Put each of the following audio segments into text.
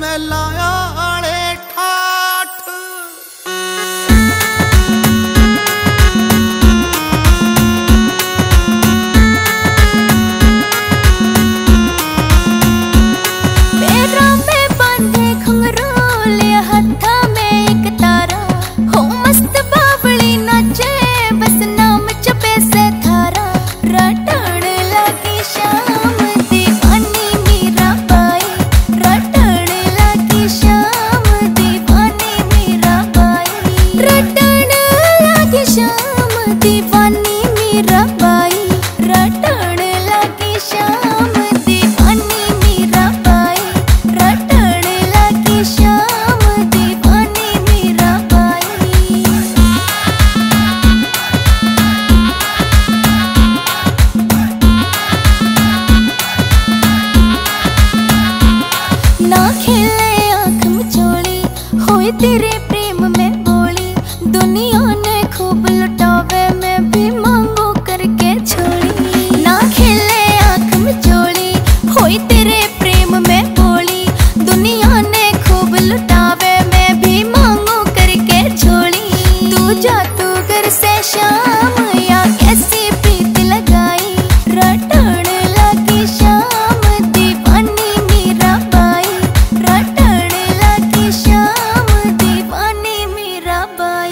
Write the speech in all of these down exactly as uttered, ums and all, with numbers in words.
महला आले ठाठ। पैरों में बांधे घुंघरू, लिया हत्था में एक तारा, हो मस्त बावली नाचे बस नाम जपे से थारा। रटण लगी शाम दीवानी मीरा बाई, रटण लगी शाम दीवानी मीरा बाई, रटण लगी शाम दीवानी मीरा बाई, रटण लगी शाम दीवानी मीरा बाई, रटण लगी शाम दीवानी मीरा बाई। ना खेले आँख मिचोली, होए तेरे प्रेम में बोली, दुनिया ने खूब लुटावे मैं भी मांगू करके छोड़ी। ना खेले आँख मिचोली, होए तेरे प्रेम में बोली, दुनिया ने खूब लुटावे मैं भी मांगू करके छोड़ी। तू जा तू घर से शाम, या कैसी प्रीत लगाई, रटण लगी शाम दीवानी मीरा बाई, रटण लगी शाम दीवानी मीरा बाई।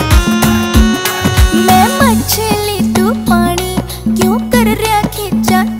मैं मछली तू पानी, क्यों कर रहा खींचा